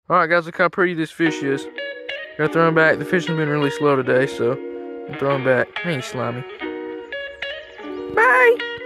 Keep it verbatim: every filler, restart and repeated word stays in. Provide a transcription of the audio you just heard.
Alright guys, look how pretty this fish is. Gotta throw him back. The fishing's been really slow today, so I'm throwing back. He ain't slimy. Bye!